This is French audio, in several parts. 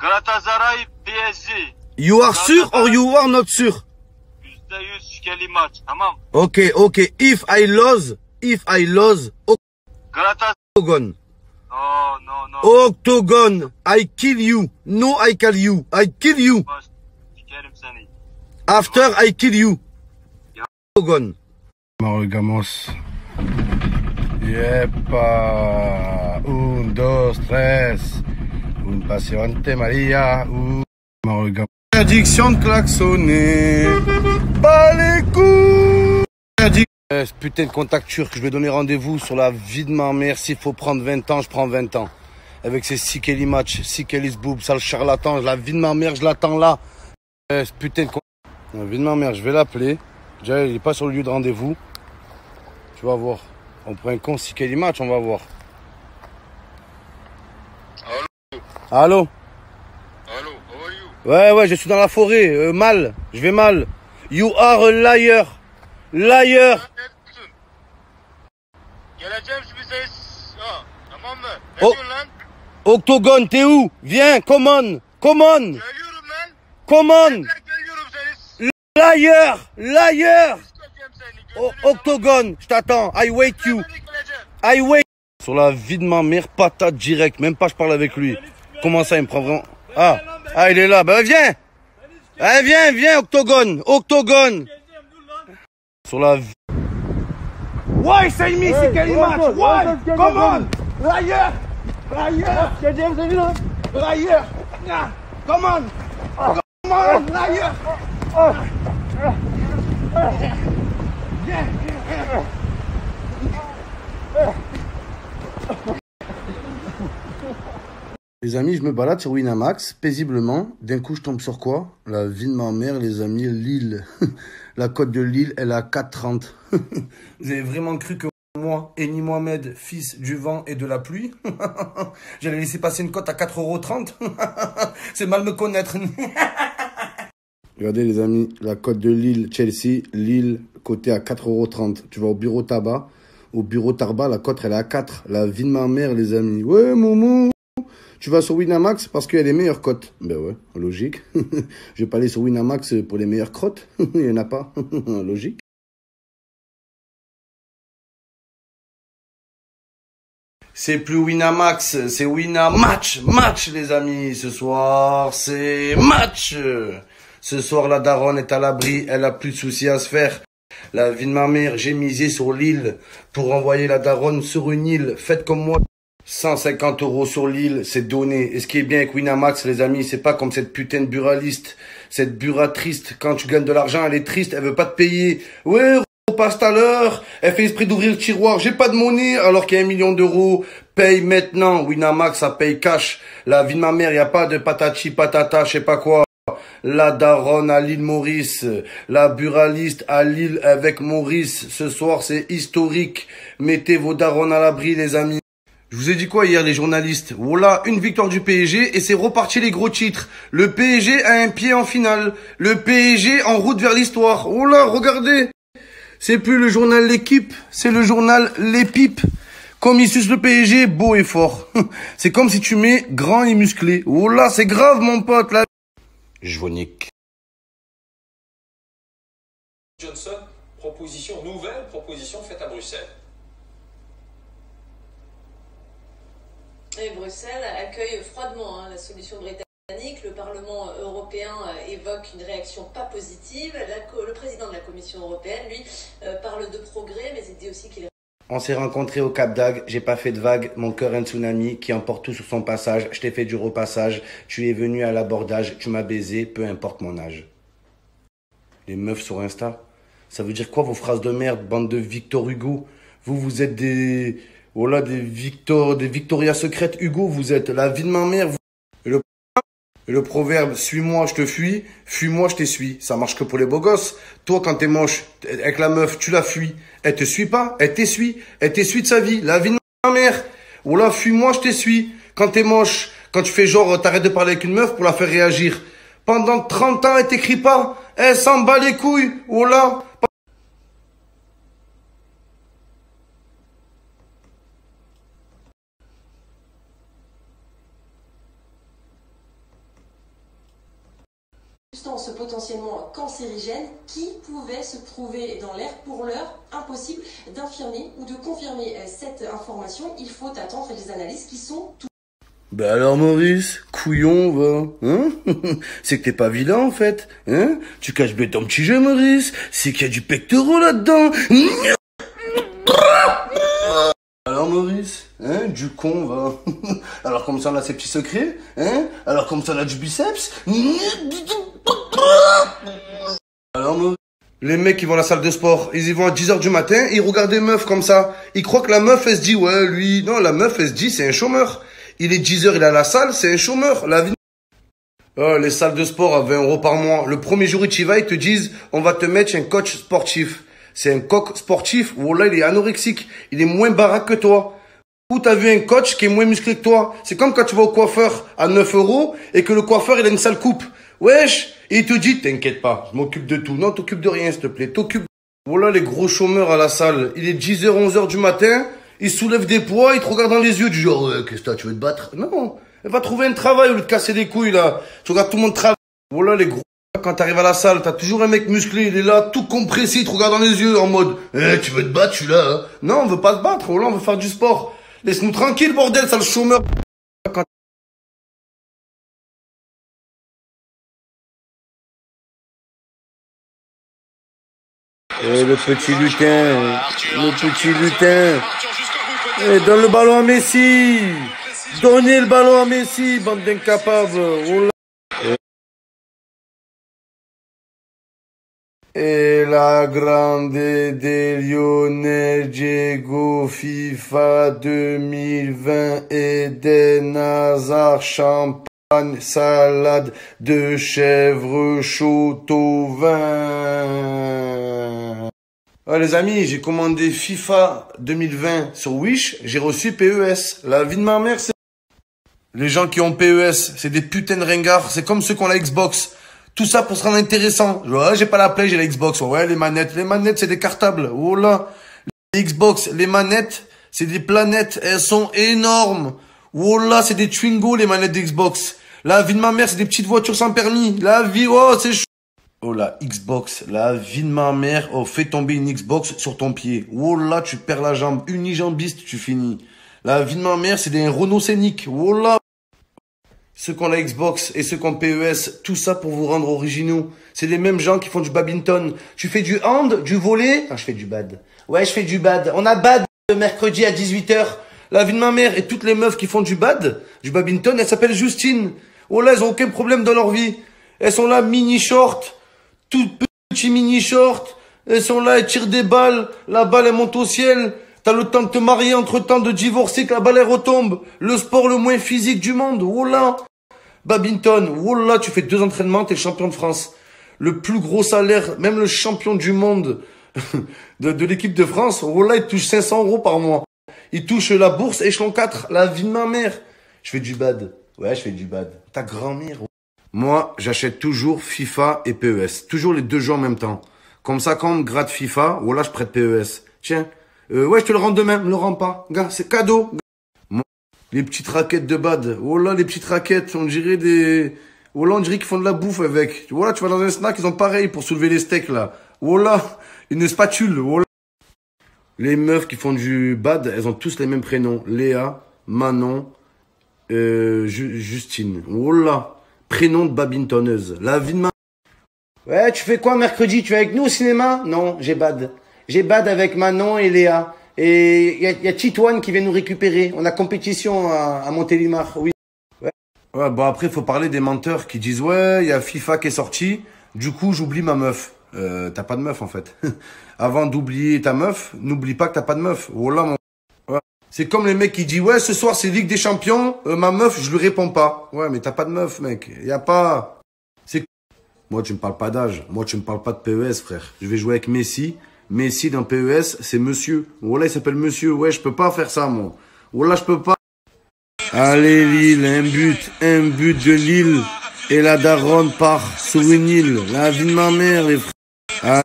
Galatasaray PSG. You are sure or you are not sure? %100 şikeli maç. Tamam. Okay, okay. If I lose, Galatasaray. Octagon. No. Octagon. I kill you. No, I kill you. I kill you. Sikerim seni. After I kill you. Octagon. Marugamos. Yepa. Un, dos, tres. Un paciente Maria. Marugamos. Interdiction de klaxonner. Pas les coups. Ce putain de contact turc, je vais donner rendez-vous sur la vie de ma mère. S'il faut prendre 20 ans, je prends 20 ans. Avec ces Sikeli match, Sikeli's boob, sale charlatan. La vie de ma mère, je l'attends là. Ce putain de contact. La vie de ma mère, je vais l'appeler. Déjà, il n'est pas sur le lieu de rendez-vous. Tu vas voir. On prend un con Sikeli match, on va voir. Allô? Allô, how are you? Ouais, je suis dans la forêt. Mal. Je vais mal. You are a liar. Liar. Geleceğim şimdi ses. Tamam mı? Ne Oh. diyorsun lan? Octogone, t'es où? Viens, come on. Come on. Geliyorum lan. Come on. Geliyorum seni. Liar. Liar. Sikeceğim seni. Octogone, je t'attends. I wait you. I wait. Sur la vie de ma mère, patate direct. Même pas je parle avec lui. Comment ça, il me prend vraiment... Ah, il est là. Ben viens. Viens, Octogone. Octogone. Sur la vie... Why say me, Sikeli match? Why? Come on. Liar. Liar. Liar. Come on. Come on, liar. Les amis, je me balade sur Winamax, paisiblement. D'un coup, je tombe sur quoi? La vie de ma mère, les amis, Lille. La cote de Lille, elle est à 4,30. Vous avez vraiment cru que moi, Eni Mohamed, fils du vent et de la pluie, j'allais laisser passer une cote à 4,30 €? C'est mal me connaître. Regardez les amis, la cote de Lille, Chelsea, Lille, cotée à 4,30 €. Tu vas au bureau tabac. Au bureau tabac, la cote, elle est à 4. La vie de ma mère, les amis. Ouais, Moumou. Tu vas sur Winamax parce qu'il y a les meilleures cotes. Ben ouais, logique. Je vais pas aller sur Winamax pour les meilleures crottes. Il n'y en a pas. Logique. C'est plus Winamax, c'est Winamatch. Match, les amis. Ce soir, c'est match. Ce soir, la daronne est à l'abri. Elle a plus de soucis à se faire. La vie de ma mère, j'ai misé sur l'île pour envoyer la daronne sur une île. Faites comme moi. 150 € sur l'île, c'est donné. Et ce qui est bien avec Winamax, les amis, c'est pas comme cette putain de buraliste, cette buratriste. Quand tu gagnes de l'argent, elle est triste, elle veut pas te payer. Ouais, repasse tout à l'heure. Elle fait esprit d'ouvrir le tiroir. J'ai pas de monnaie alors qu'il y a 1 million d'euros. Paye maintenant. Winamax, ça paye cash. La vie de ma mère, y a pas de patati patata, je sais pas quoi. La daronne à l'île Maurice, la buraliste à l'île avec Maurice. Ce soir, c'est historique. Mettez vos darons à l'abri, les amis. Je vous ai dit quoi hier, les journalistes? Voilà, une victoire du PSG et c'est reparti les gros titres. Le PSG a un pied en finale. Le PSG en route vers l'histoire. Oh là, regardez. C'est plus le journal L'équipe, c'est le journal Les Pipes. Comme il suce le PSG, beau et fort. C'est comme si tu mets grand et musclé. Oh là, c'est grave, mon pote, là. Je vous nique. Johnson, nouvelle proposition faite à Bruxelles. Et Bruxelles accueille froidement la solution britannique. Le Parlement européen évoque une réaction pas positive. Le président de la Commission européenne, lui, parle de progrès, mais il dit aussi qu'il... On s'est rencontrés au Cap d'Agde, j'ai pas fait de vague, mon cœur un tsunami qui emporte tout sur son passage. Je t'ai fait du repassage, tu es venu à l'abordage, tu m'as baisé, peu importe mon âge. Les meufs sur Insta, ça veut dire quoi vos phrases de merde, bande de Victor Hugo? Vous êtes des... Voilà, des Victoria secrètes, Hugo, vous êtes la vie de ma mère. Et le proverbe, suis-moi, je te fuis, fuis-moi, je t'essuie. Ça marche que pour les beaux gosses. Toi, quand t'es moche, avec la meuf, tu la fuis. Elle te suit pas, elle t'essuie de sa vie. La vie de ma mère. Voilà, fuis-moi, je t'essuie. Quand t'es moche, quand tu fais genre, t'arrêtes de parler avec une meuf pour la faire réagir. Pendant 30 ans, elle t'écrit pas. Elle s'en bat les couilles. Voilà. substance potentiellement cancérigène qui pouvait se trouver dans l'air. Pour l'heure, impossible d'infirmer ou de confirmer cette information. Il faut attendre les analyses qui sont tout. Bah alors Maurice, couillon va, hein? C'est que t'es pas vilain en fait, hein? Tu caches bien ton petit jeu Maurice, c'est qu'il y a du pectoral là-dedans. Alors Maurice, hein? Du con va. Alors comme ça on a ses petits secrets, hein? Alors comme ça on a du biceps. Alors Maurice. Les mecs qui vont à la salle de sport, ils y vont à 10h du matin, ils regardent des meufs comme ça. Ils croient que la meuf elle se dit ouais lui, non la meuf elle se dit c'est un chômeur. Il est 10h, il est à la salle, c'est un chômeur, la vie. Oh, les salles de sport à 20 € par mois. Le premier jour où tu y vas, ils te disent, on va te mettre un coach sportif. C'est un coach sportif, où là, il est anorexique. Il est moins baraque que toi. Ou t'as vu un coach qui est moins musclé que toi. C'est comme quand tu vas au coiffeur à 9 € et que le coiffeur, il a une sale coupe. Wesh! Et il te dit, t'inquiète pas, je m'occupe de tout. Non, t'occupes de rien, s'il te plaît. T'occupes. Voilà les gros chômeurs à la salle. Il est 10h, 11h du matin. Il soulève des poids, il te regarde dans les yeux, du genre, ouais, qu'est-ce que t'as, tu veux te battre? Non, elle va trouver un travail au lieu de casser les couilles, là. Tu regardes tout le monde travailler. Voilà, les gros. Quand t'arrives à la salle, t'as toujours un mec musclé, il est là, tout compressé, il te regarde dans les yeux, en mode, tu veux te battre, je suis là, hein. Non, on veut pas se battre, voilà, on veut faire du sport. Laisse-nous tranquille, bordel, sale chômeur. Le petit lutin, le petit lutin. Donne le ballon à Messi. Donnez le ballon à Messi, bande d'incapables. Oh là. Et la grande des Lionel Diego FIFA 2020 Eden Hazard champagne salade de chèvre chaud au vin. Ah, les amis, j'ai commandé FIFA 2020 sur Wish, j'ai reçu PES. La vie de ma mère, c'est... Les gens qui ont PES, c'est des putains de ringards, c'est comme ceux qui ont la Xbox. Tout ça pour se rendre intéressant. Ouais, j'ai pas la Play, j'ai la Xbox. Ouais, les manettes, c'est des cartables. Oh là. Les Xbox, les manettes, c'est des planètes, elles sont énormes. Oh là, c'est des Twingo, les manettes d'Xbox. La vie de ma mère, c'est des petites voitures sans permis. La vie, oh, c'est chaud. Oh la Xbox, la vie de ma mère, oh fais tomber une Xbox sur ton pied. Oh là, tu perds la jambe, unijambiste, tu finis. La vie de ma mère, c'est des Renault Scénic. Oh là. Ceux qui ont la Xbox et ceux qui ont PES, tout ça pour vous rendre originaux. C'est les mêmes gens qui font du badminton. Tu fais du hand, du volley. Ah, je fais du bad. Ouais, je fais du bad. On a bad mercredi à 18h. La vie de ma mère et toutes les meufs qui font du badminton, elles s'appellent Justine. Oh là, elles ont aucun problème dans leur vie. Elles sont là, mini short. Toutes petits mini shorts, elles sont là, elles tirent des balles, la balle elle monte au ciel, t'as le temps de te marier, entre-temps de divorcer, que la balle elle retombe, le sport le moins physique du monde, oh là, badminton, oh là, tu fais 2 entraînements, t'es champion de France, le plus gros salaire, même le champion du monde de l'équipe de France, oh là, il touche 500 € par mois, il touche la bourse échelon 4, la vie de ma mère, je fais du bad, ouais, je fais du bad, ta grand-mère. Moi, j'achète toujours FIFA et PES. Toujours les 2 jeux en même temps. Comme ça, quand on me gratte FIFA, voilà, je prête PES. Tiens, ouais, je te le rends demain, me le rends pas. Gars, c'est cadeau. Moi, les petites raquettes de bad. Oh là, les petites raquettes, on dirait des... Oh là, on dirait qu'ils font de la bouffe avec. Voilà, tu vas dans un snack, ils ont pareil pour soulever les steaks, là. Oh là, une spatule. Oh là. Les meufs qui font du bad, elles ont tous les mêmes prénoms. Léa, Manon, Justine. Oh là. Prénom de badmintonneuse. La vie de ma... Ouais, tu fais quoi mercredi? Tu es avec nous au cinéma? Non, j'ai bad. J'ai bad avec Manon et Léa. Et il y a Titoine qui vient nous récupérer. On a compétition à Montélimar, oui. Ouais, bon après, il faut parler des menteurs qui disent, ouais, il y a FIFA qui est sorti. Du coup, j'oublie ma meuf. T'as pas de meuf, en fait. Avant d'oublier ta meuf, n'oublie pas que t'as pas de meuf. Voilà, mon... Ouais. C'est comme les mecs qui disent, ouais, ce soir, c'est Ligue des Champions. Ma meuf, je lui réponds pas. Ouais, mais t'as pas de meuf, mec. Y a pas... C'est... Moi, tu me parles pas d'âge. Moi, tu me parles pas de PES, frère. Je vais jouer avec Messi. Messi, dans PES, c'est monsieur. Voilà, il s'appelle monsieur. Ouais, je peux pas faire ça, moi. Voilà, je peux pas. Allez, Lille, un but de Lille. Et la daronne part sur une île. La vie de ma mère, les frères. Ah.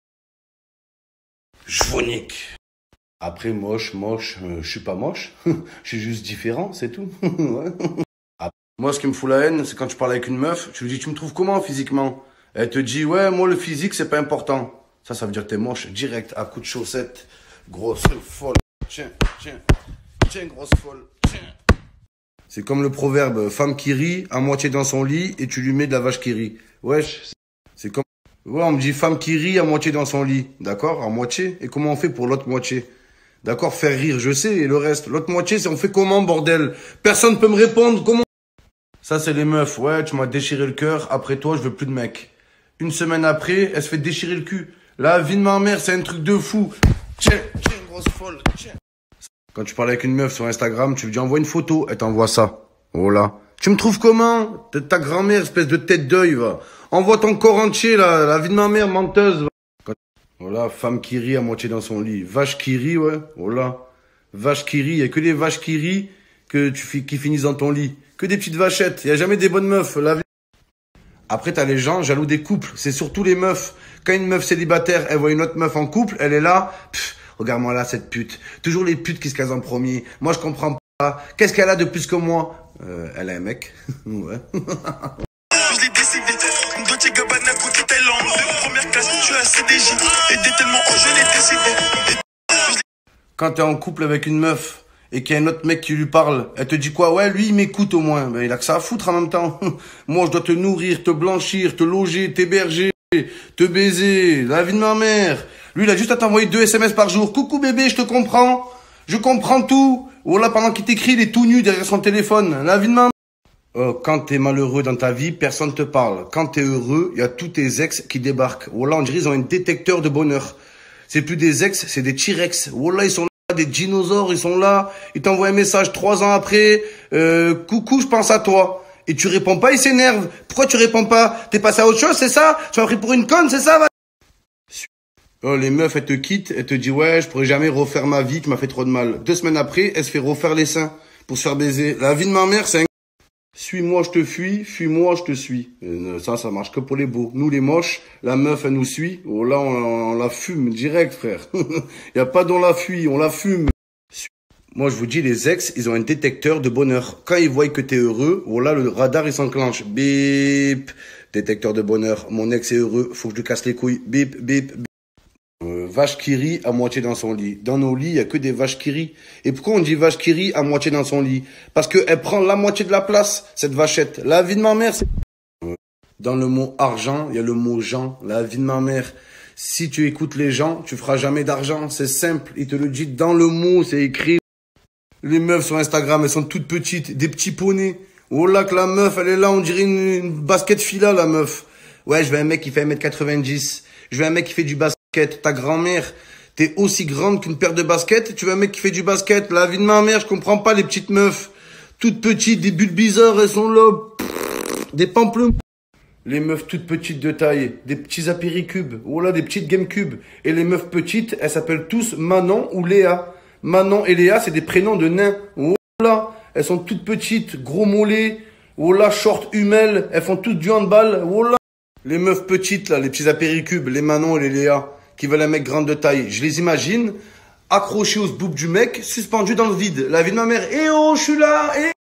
Je vous nique. Après, moche, je suis pas moche. Je suis juste différent, c'est tout. Ouais. Moi, ce qui me fout la haine, c'est quand tu parles avec une meuf, tu lui dis, tu me trouves comment physiquement? Elle te dit, ouais, moi, le physique, c'est pas important. Ça veut dire que t'es moche, direct, à coup de chaussette. Grosse folle. Tiens, grosse folle. Tiens. C'est comme le proverbe, femme qui rit, à moitié dans son lit, et tu lui mets de la vache qui rit. Wesh, c'est comme... Ouais, on me dit femme qui rit, à moitié dans son lit. D'accord, à moitié. Et comment on fait pour l'autre moitié? D'accord, faire rire, je sais, et le reste. L'autre moitié, c'est on fait comment, bordel? Personne peut me répondre, comment? Ça, c'est les meufs. Ouais, tu m'as déchiré le cœur, après toi, je veux plus de mec. Une semaine après, elle se fait déchirer le cul. La vie de ma mère, c'est un truc de fou. Tiens, grosse folle, tiens. Quand tu parles avec une meuf sur Instagram, tu lui dis envoie une photo, elle t'envoie ça. Oh là. Tu me trouves comment? Ta grand-mère, espèce de tête d'œil, va. Envoie ton corps entier, là. La vie de ma mère, menteuse, va. Voilà, femme qui rit à moitié dans son lit. Vache qui rit, ouais. Voilà. Vache qui rit. Il y a que les vaches qui rient qui finissent dans ton lit. Que des petites vachettes. Il y a jamais des bonnes meufs. Après, t'as les gens jaloux des couples. C'est surtout les meufs. Quand une meuf célibataire, elle voit une autre meuf en couple, elle est là. Regarde-moi là, cette pute. Toujours les putes qui se casent en premier. Moi, je comprends pas. Qu'est-ce qu'elle a de plus que moi? Elle a un mec. Ouais. Je l'ai décidé. Dolce Gabbana côté Thaïlande. De première classe, je suis à CDJ. Et dès tellement haut, je l'ai décidé. Quand t'es en couple avec une meuf et qu'il y a un autre mec qui lui parle, elle te dit quoi? Ouais, lui, il m'écoute au moins. Ben, il a que ça à foutre en même temps. Moi, je dois te nourrir, te blanchir, te loger, t'héberger, te baiser. La vie de ma mère. Lui, il a juste à t'envoyer 2 SMS par jour. Coucou bébé, je te comprends. Je comprends tout. Voilà, pendant qu'il t'écrit, il est tout nu derrière son téléphone. La vie de ma mère. Quand t'es malheureux dans ta vie, personne te parle. Quand t'es heureux, il y a tous tes ex qui débarquent. Voilà, on dirait ils ont un détecteur de bonheur. C'est plus des ex, c'est des T-Rex. Voilà, ils sont là, des dinosaures, ils sont là. Ils t'envoient un message 3 ans après. Coucou, je pense à toi. Et tu réponds pas, ils s'énervent. Pourquoi tu réponds pas? T'es passé à autre chose, c'est ça? Tu m'as pris pour une conne, c'est ça? Oh, les meufs, elles te quittent, elles te disent, ouais, je pourrais jamais refaire ma vie, tu m'as fait trop de mal. 2 semaines après, elle se fait refaire les seins pour se faire baiser. La vie de ma mère, c'est un... Suis-moi, je te fuis, fuis-moi, je te suis. Ça marche que pour les beaux. Nous, les moches, la meuf, elle nous suit. Oh là, on la fume direct, frère. Y a pas d'on la fuit, on la fume. Moi, je vous dis, les ex, ils ont un détecteur de bonheur. Quand ils voient que t'es heureux, oh là, le radar, il s'enclenche. Bip. Détecteur de bonheur. Mon ex est heureux, faut que je lui casse les couilles. Bip, bip, bip. Vache qui rit à moitié dans son lit. Dans nos lits, il y a que des vaches qui rient. Et pourquoi on dit vache qui rit à moitié dans son lit? Parce qu'elle prend la moitié de la place, cette vachette. La vie de ma mère, c'est... Dans le mot argent, il y a le mot gens. La vie de ma mère. Si tu écoutes les gens, tu feras jamais d'argent. C'est simple. Il te le dit dans le mot, c'est écrit. Les meufs sur Instagram, elles sont toutes petites. Des petits poneys. Oh là que la meuf, elle est là, on dirait une basket fila, la meuf. Ouais, je veux un mec qui fait 1m90. Je veux un mec qui fait du basket. Ta grand-mère, t'es aussi grande qu'une paire de baskets. Tu veux un mec qui fait du basket. La vie de ma mère, je comprends pas les petites meufs. Toutes petites, des bulles bizarres, elles sont là. Des pamplemousses. Les meufs toutes petites de taille. Des petits apéricubes. Oh là, des petites gamecubes. Et les meufs petites, elles s'appellent tous Manon ou Léa. Manon et Léa, c'est des prénoms de nains. Oh là, elles sont toutes petites, gros mollets. Oh là, short humelles. Elles font toutes du handball. Oh là. Les meufs petites, là, les petits apéricubes, les Manon et les Léa, qui veulent un mec grand de taille. Je les imagine accrochés aux boobs du mec, suspendus dans le vide. La vie de ma mère. Eh oh, je suis là, eh